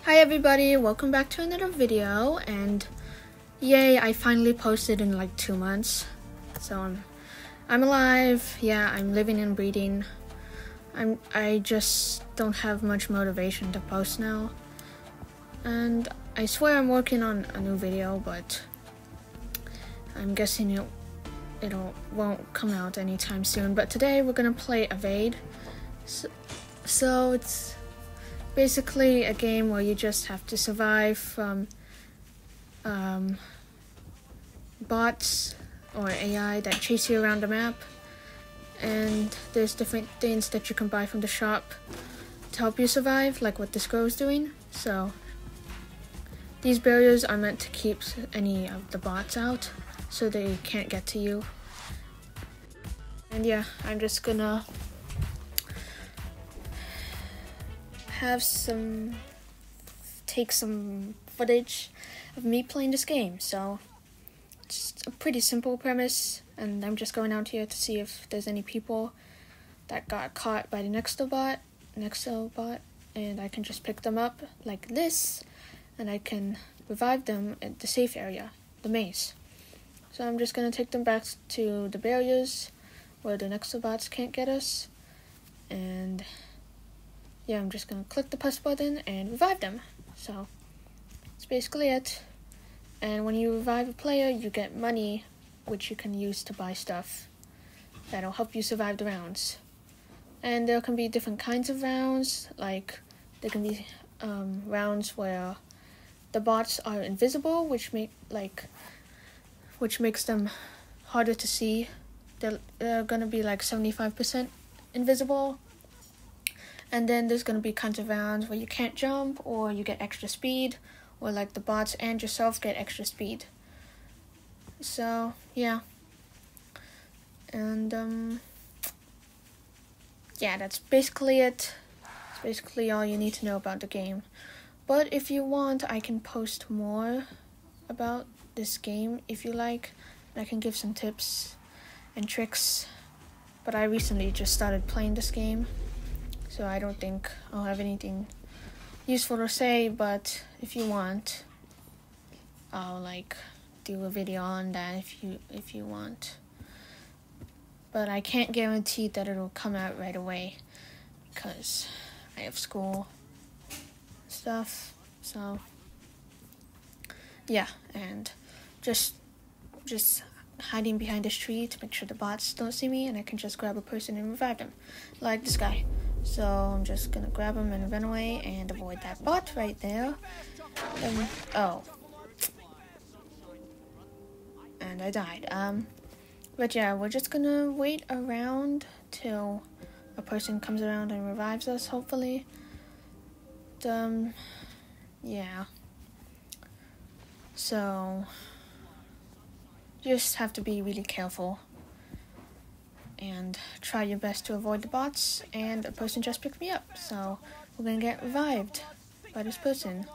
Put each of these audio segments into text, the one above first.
Hi everybody, welcome back to another video, and yay, I finally posted in like 2 months. So I'm alive. Yeah, I'm living and breathing. I just don't have much motivation to post now. And I swear I'm working on a new video, but I'm guessing it won't come out anytime soon. But today we're gonna play Evade. So it's basically a game where you just have to survive from bots or AI that chase you around the map, and there's different things that you can buy from the shop to help you survive, like what this girl is doing. So these barriers are meant to keep any of the bots out so they can't get to you. And yeah, I'm just gonna take some footage of me playing this game. So it's a pretty simple premise, and I'm just going out here to see if there's any people that got caught by the Nexobot, and I can just pick them up like this, and I can revive them at the safe area, the maze. So I'm just gonna take them back to the barriers where the Nexobots can't get us, and yeah, I'm just gonna click the plus button and revive them. So that's basically it. And when you revive a player, you get money, which you can use to buy stuff that'll help you survive the rounds. And there can be different kinds of rounds. Like there can be rounds where the bots are invisible, which makes them harder to see. They're gonna be like 75% invisible. And then there's going to be kinds of rounds where you can't jump, or you get extra speed, or like the bots and yourself get extra speed. So, yeah. And, yeah, that's basically it. That's basically all you need to know about the game. But if you want, I can post more about this game if you like. I can give some tips and tricks. But I recently just started playing this game, so I don't think I'll have anything useful to say, but if you want, I'll do a video on that if you want. But I can't guarantee that it'll come out right away because I have school stuff. So yeah, and just hiding behind this tree to make sure the bots don't see me, and I can just grab a person and revive them, like this guy. So I'm just gonna grab him and run away and avoid that bot right there. And I died. But yeah, we're just gonna wait around till a person comes around and revives us, hopefully. Yeah. So just have to be really careful and try your best to avoid the bots, and a person just picked me up, so we're gonna get revived by this person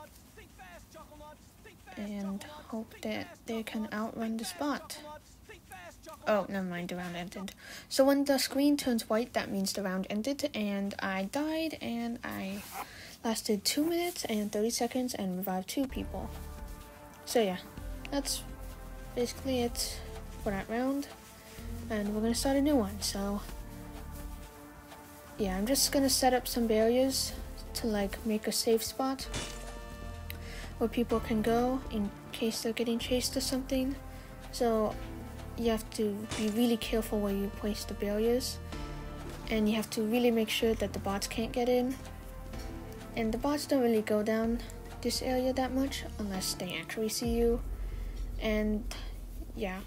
and hope that they can outrun this bot. Oh, never mind, the round ended. So when the screen turns white, that means the round ended, and I died, and I lasted 2 minutes and 30 seconds and revived 2 people. So yeah, that's basically it for that round. And we're gonna start a new one. So yeah, I'm just gonna set up some barriers to make a safe spot where people can go in case they're getting chased or something. So you have to be really careful where you place the barriers, and you have to really make sure that the bots can't get in. And the bots don't really go down this area that much unless they actually see you. And yeah.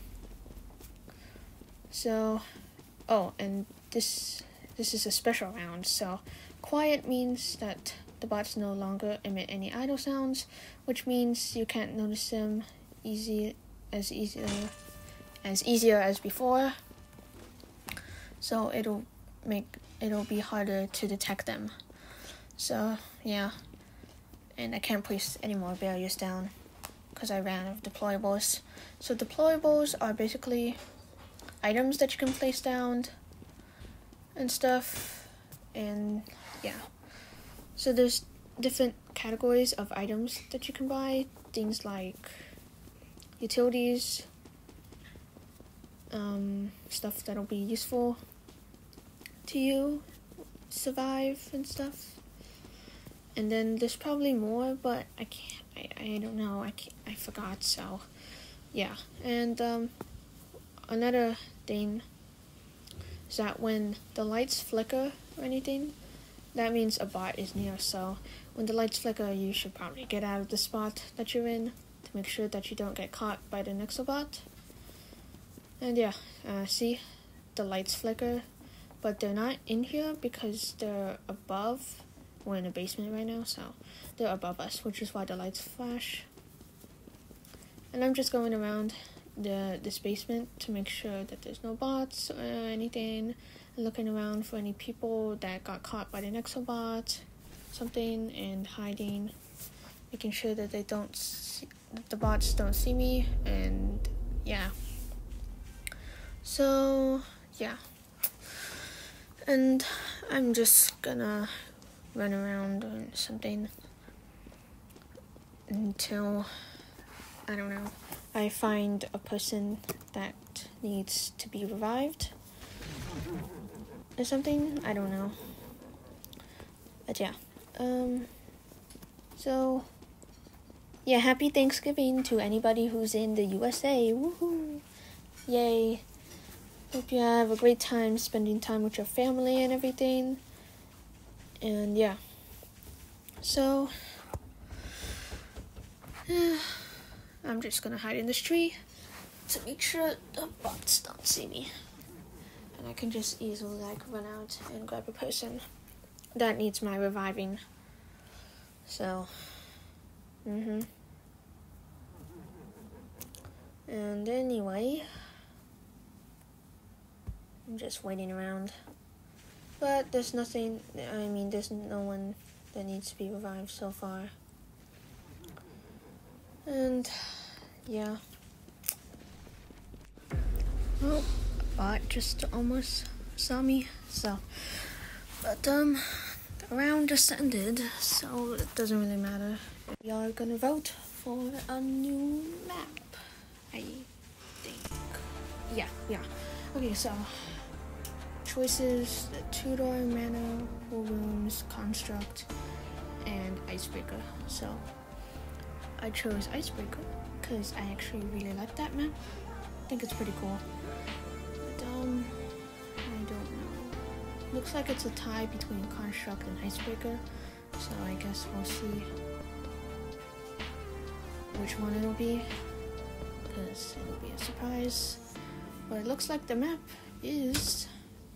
So, and this is a special round. So, quiet means that the bots no longer emit any idle sounds, which means you can't notice them easier as before. So it'll be harder to detect them. So yeah, and I can't place any more barriers down because I ran out of deployables. So deployables are basically items that you can place down and stuff, and yeah. So there's different categories of items that you can buy. Things like utilities, stuff that'll be useful to you, survive and stuff. And then there's probably more, but I don't know, I forgot, so yeah. And another thing is that when the lights flicker or anything, that means a bot is near. So when the lights flicker, you should probably get out of the spot that you're in to make sure that you don't get caught by the Nexobot. And yeah, see, the lights flicker, but they're not in here because they're above. We're in a basement right now, so they're above us, which is why the lights flash. And I'm just going around this basement to make sure that there's no bots or anything, and looking around for any people that got caught by the Nexobot, something, and hiding, making sure that the bots don't see me, and yeah. So yeah, and I'm just gonna run around doing something until, I don't know, I find a person that needs to be revived or something. I don't know. But yeah. So yeah, happy Thanksgiving to anybody who's in the USA. Woohoo! Yay. Hope you have a great time spending time with your family and everything. And yeah. So I'm just gonna hide in this tree to make sure the bots don't see me. And I can just easily run out and grab a person that needs my reviving. So, and anyway, I'm just waiting around. But there's no one that needs to be revived so far. And yeah. Well, a bot just almost saw me, so. But the round just ended, so it doesn't really matter. We are gonna vote for a new map, I think. Yeah. Okay, so choices: the Tudor, Manor, War Rooms, Construct, and Icebreaker. So I chose Icebreaker because I actually really like that map. I think it's pretty cool. But I don't know. Looks like it's a tie between Construct and Icebreaker, so I guess we'll see which one it'll be, because it'll be a surprise. But it looks like the map is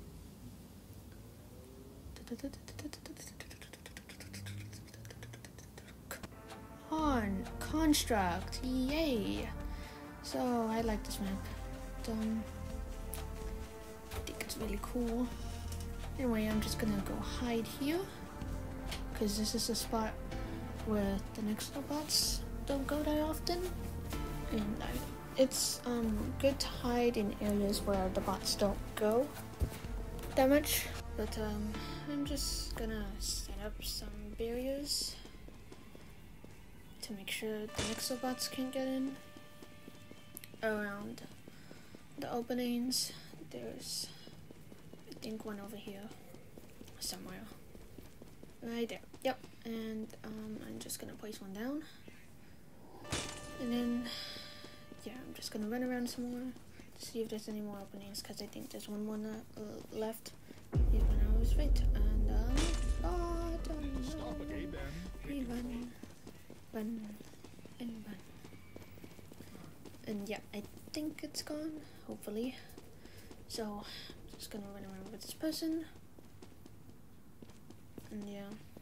Construct. Yay! So I like this map. I think it's really cool. Anyway, I'm just gonna go hide here because this is a spot where the Nexobots don't go that often, and it's good to hide in areas where the bots don't go that much. But I'm just gonna set up some barriers to make sure the Nexobots can't get in. Around the openings, there's, I think, one over here somewhere. Right there. Yep. And I'm just gonna place one down. And then, yeah, I'm just gonna run around some more to see if there's any more openings, because I think there's one more left. Yeah, when I was right. And Stop again, then. Run. And yeah, I think it's gone, hopefully. So I'm just gonna run around with this person. And yeah.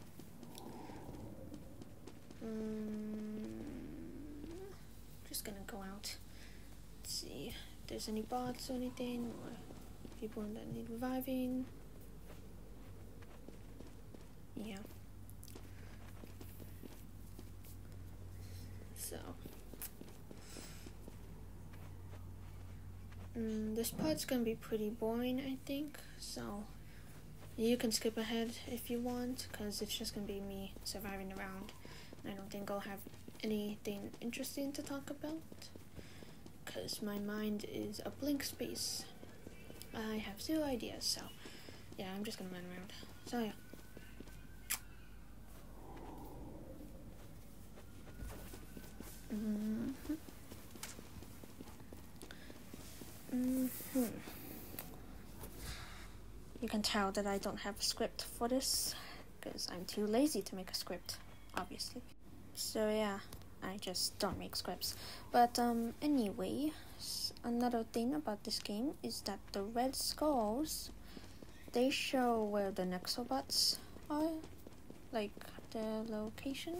Just gonna go out, see if there's any bots or anything, or people that need reviving. Yeah. So this part's gonna be pretty boring, I think, so you can skip ahead if you want, because it's just gonna be me surviving around think I'll have anything interesting to talk about, because my mind is a blank space. I have 0 ideas, so yeah, I'm just gonna run around. So yeah. You can tell that I don't have a script for this, because I'm too lazy to make a script, obviously. So yeah, I just don't make scripts. But anyway, another thing about this game is that the red skulls, they show where the Nexobots are, like their location.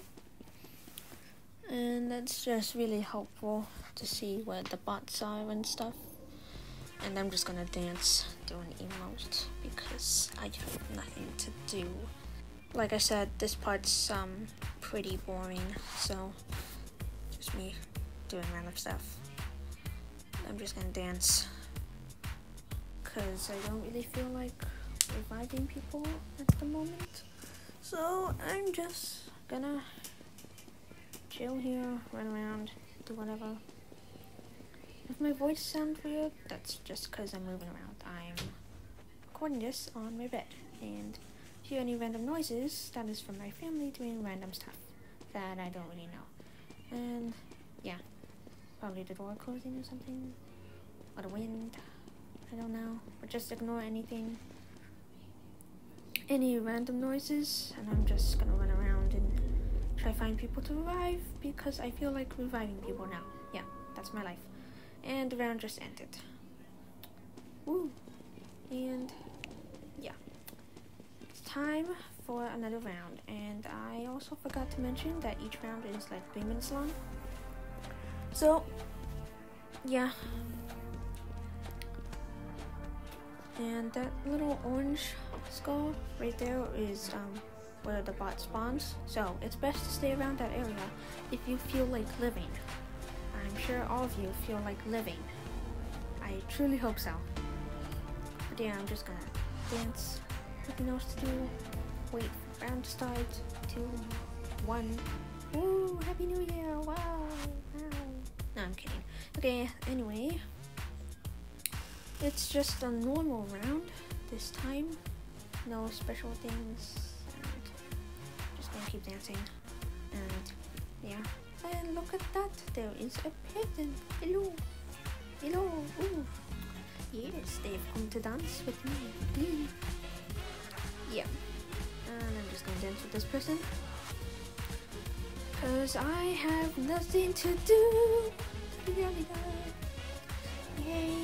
And that's just really helpful to see where the bots are and stuff. And I'm just gonna dance, do an emote, because I have nothing to do. Like I said, this part's pretty boring, so just me doing random stuff. I'm just gonna dance, because I don't really feel like reviving people at the moment. So I'm just gonna chill here, run around, do whatever. If my voice sounds weird, that's just because I'm moving around. I'm recording this on my bed, and if you hear any random noises, that is from my family doing random stuff that I don't really know. And yeah, probably the door closing or something, or the wind, I don't know. But just ignore any random noises, and I'm just gonna run around and try to find people to revive, because I feel like reviving people now. Yeah, that's my life. And the round just ended. Woo! And yeah, it's time for another round. And I also forgot to mention that each round is like 3 minutes long. So yeah. And that little orange skull right there is where the bot spawns. So it's best to stay around that area if you feel like living. I'm sure all of you feel like living. I truly hope so. But yeah, I'm just gonna dance. Nothing else to do. Wait for round to start. 2, 1. Woo! Happy New Year! Wow! Wow! No, I'm kidding. Okay, anyway. It's just a normal round this time. No special things. And just gonna keep dancing. And yeah. And look at that, there is a pattern. Hello. Hello. Ooh. Yes, they've come to dance with me. Yeah. And I'm just gonna dance with this person, cause I have nothing to do. Yay.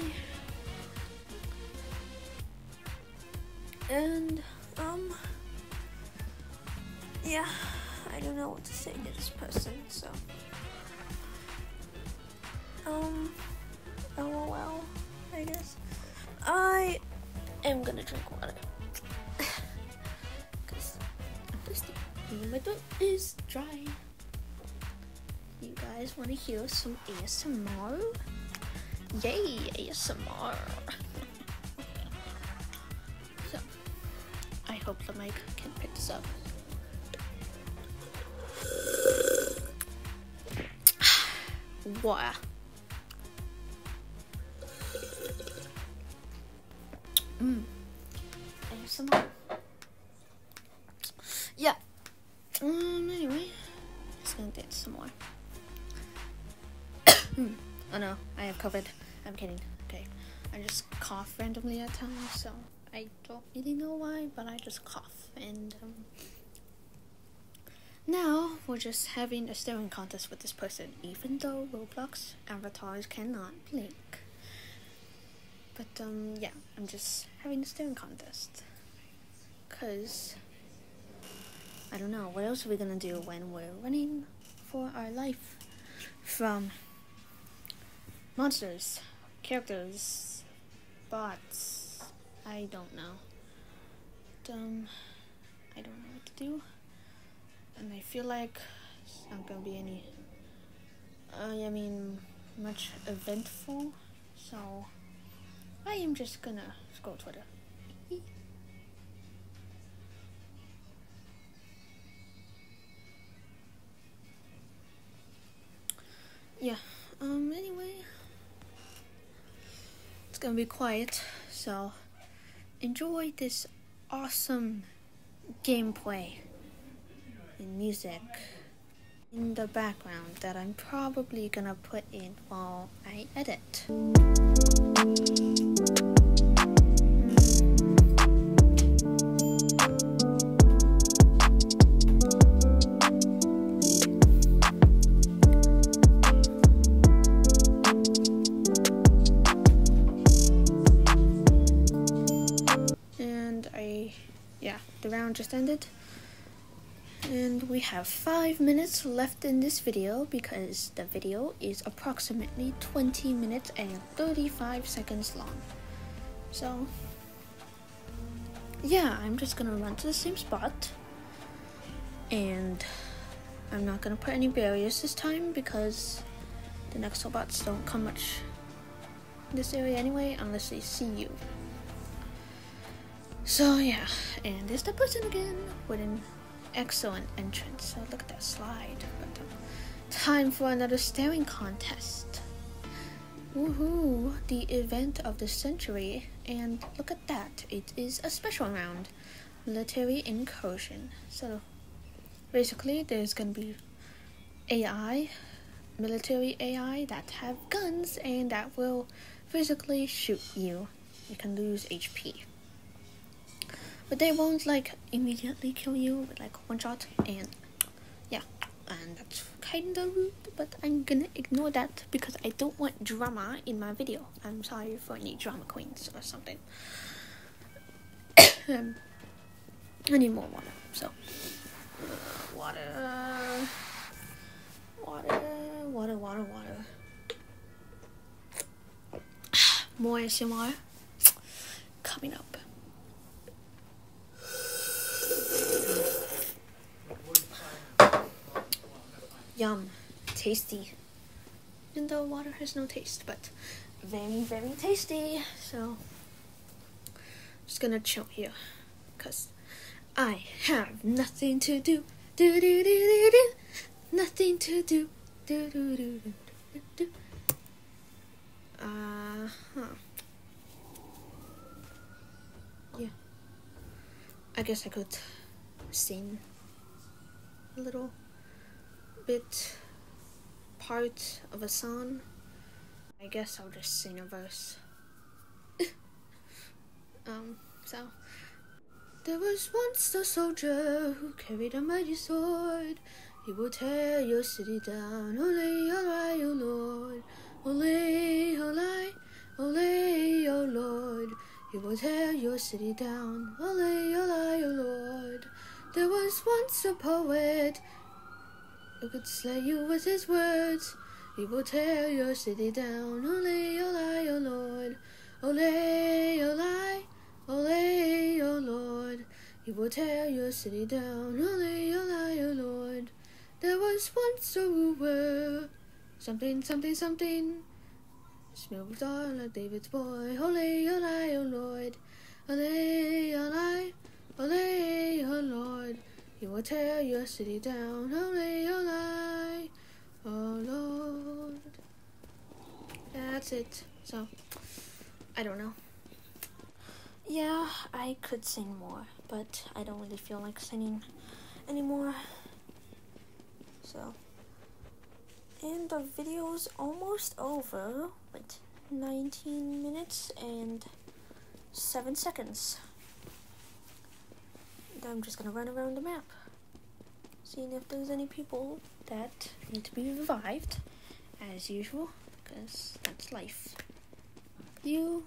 And yeah, I don't know what to say to this person, so LOL, I guess. I am gonna drink water because I'm thirsty and my throat is dry. You guys want to hear some ASMR? Yay, ASMR. So I hope the mic can pick this up. Water. ASMR. Yeah. Anyway, just gonna dance some more. Oh no, I have COVID. I'm kidding. Okay, I just cough randomly at times, so I don't really know why, but I just cough. And now we're just having a staring contest with this person, even though Roblox avatars cannot blink. But yeah, I'm just having a staring contest, cause I don't know, what else are we gonna do when we're running for our life from monsters, characters, bots? I don't know. I don't know what to do, and I feel like it's not gonna be any much eventful, so I am just gonna scroll Twitter. gonna be quiet, so enjoy this awesome gameplay and music in the background that I'm probably gonna put in while I edit. The round just ended, and we have 5 minutes left in this video because the video is approximately 20 minutes and 35 seconds long. So yeah, I'm just gonna run to the same spot, and I'm not gonna put any barriers this time because the next robots don't come much in this area anyway unless they see you. So yeah, and there's the person again with an excellent entrance. So look at that slide. But time for another staring contest. Woohoo! The event of the century, and look at that. It is a special round, military incursion. So basically, there's gonna be AI, military AI that have guns and that will physically shoot you. You can lose HP. But they won't like immediately kill you with like one shot, and yeah, and that's kinda rude, but I'm gonna ignore that because I don't want drama in my video. I'm sorry for any drama queens or something. I need more water, so water. More ASMR coming up. Yum, tasty. Even though water has no taste, but very, very tasty. So, just gonna chill here, cause I have nothing to do. Nothing to do. Yeah. I guess I could sing a little bit part of a song. I guess I'll just sing a verse. So there was once a soldier who carried a mighty sword. He will tear your city down. Ole, ole, oh Lord. Ole, ole, ole, oh Lord. He will tear your city down. Ole, ole, oh Lord. There was once a poet who could slay you with his words. He will tear your city down. Ole, ole, oh Lord. Ole, ole, ole, oh Lord. He will tear your city down. Ole, ole, oh Lord. There was once a ruler. Something, something, something. Smooth on like David's boy. Ole, ole, oh Lord. Ole, ole, ole, oh Lord. He will tear your city down. Ole, ole, oh Lord. That's it. So, I don't know. Yeah, I could sing more, but I don't really feel like singing anymore. So, and the video's almost over with 19 minutes and 7 seconds. I'm just gonna run around the map, seeing if there's any people that need to be revived, as usual, because that's life. You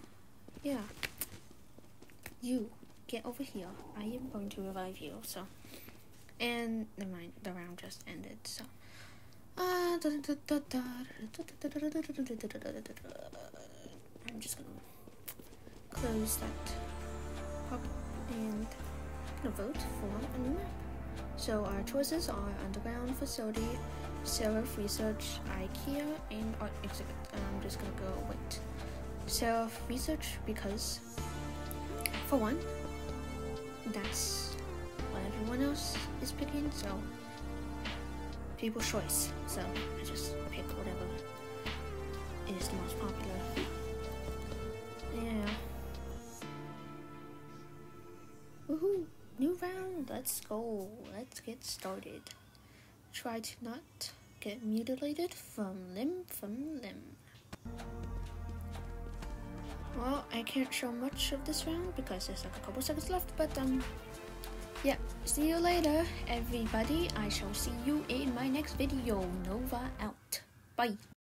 get over here. I am going to revive you, so. And never mind, the round just ended, so. I'm just gonna close that pop and vote for a new map. So our choices are Underground Facility, Seraph Research, IKEA, and Art Exhibit. I'm just gonna go with Seraph Research because, for one, that's what everyone else is picking, so people's choice. So I just pick whatever is the most popular. Yeah. Woohoo! New round. Let's go. Let's get started. Try to not get mutilated from limb. Well, I can't show much of this round because there's like a couple seconds left, but yeah, see you later, everybody. I shall see you in my next video. Nova out. Bye.